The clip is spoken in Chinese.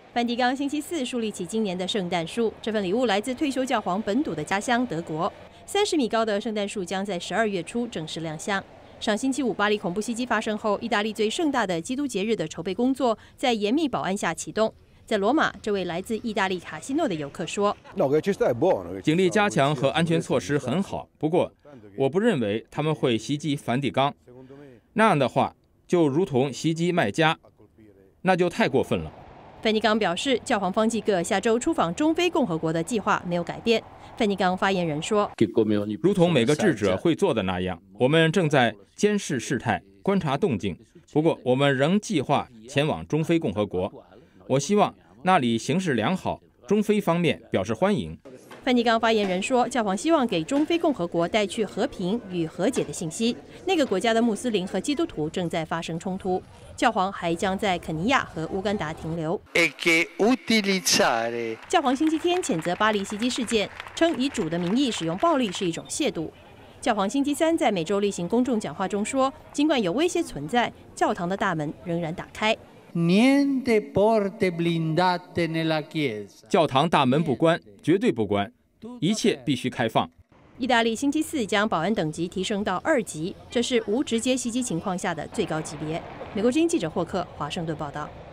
梵蒂冈星期四树立起今年的圣诞树，这份礼物来自退休教皇本笃的家乡德国。30米高的圣诞树将在12月初正式亮相。上星期五巴黎恐怖袭击发生后，意大利最盛大的基督节日的筹备工作在严密保安下启动。在罗马，这位来自意大利卡西诺的游客说：“ 警力加强和安全措施很好，不过我不认为他们会袭击梵蒂冈。那样的话，就如同袭击麦加，那就太过分了。” 梵蒂冈表示，教皇方济各下周出访中非共和国的计划没有改变。梵蒂冈发言人说：“ 如同每个智者会做的那样，我们正在监视事态，观察动静。不过，我们仍计划前往中非共和国。我希望那里形势良好，中非方面表示欢迎。” 梵蒂冈发言人说，教皇希望给中非共和国带去和平与和解的信息。那个国家的穆斯林和基督徒正在发生冲突。教皇还将在肯尼亚和乌干达停留。教皇星期天谴责巴黎袭击事件，称以主的名义使用暴力是一种亵渎。教皇星期三在每周例行公众讲话中说，尽管有威胁存在，教堂的大门仍然打开。 教堂大门不关，绝对不关，一切必须开放。 意大利星期四将保安等级提升到2级，这是无直接袭击情况下的最高级别。美国之音记者霍克华盛顿报道。